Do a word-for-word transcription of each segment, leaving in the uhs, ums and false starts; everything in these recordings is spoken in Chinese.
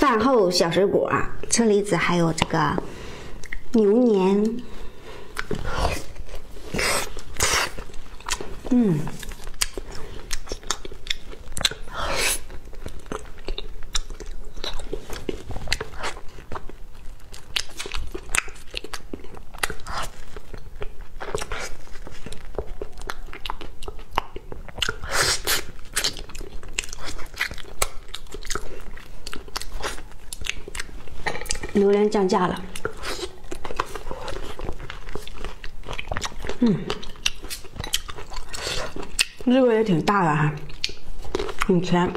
饭后小水果，车厘子还有这个牛年。嗯。 榴莲降价了，嗯，这个也挺大的哈，很甜。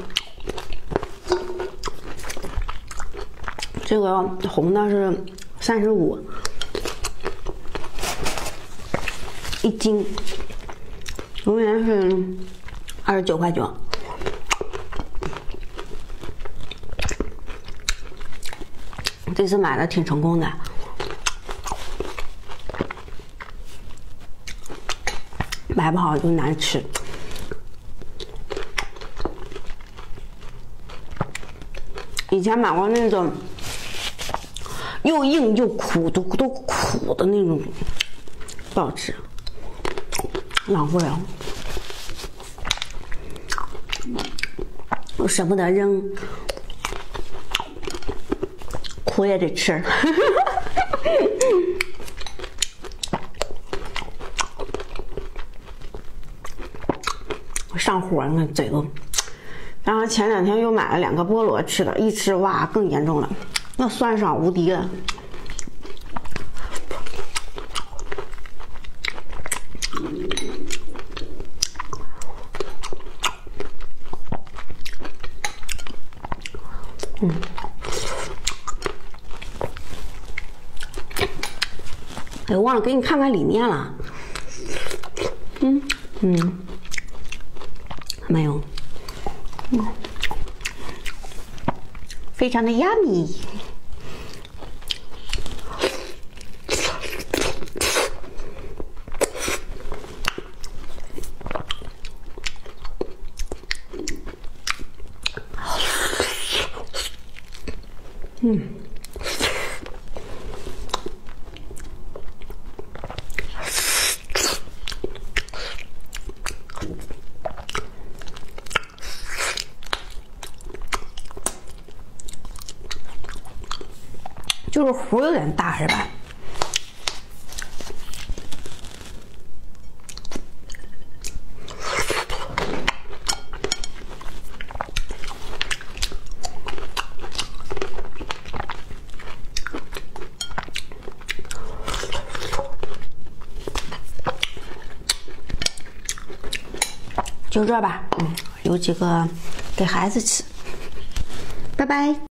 这个红的是三十五一斤，榴莲是二十九块九。 这次买的挺成功的，买不好就难吃。以前买过那种又硬又苦，都都苦的那种，不好吃，浪费了，我舍不得扔。 苦也得吃，上火，你看嘴都。然后前两天又买了两个菠萝吃的，一吃哇更严重了，那酸爽无敌了。嗯。 哎，忘了给你看看里面了。嗯嗯，没有，嗯，非常的 yummy。嗯。 就是核有点大，是吧？就这吧，嗯，有几个给孩子吃，拜拜。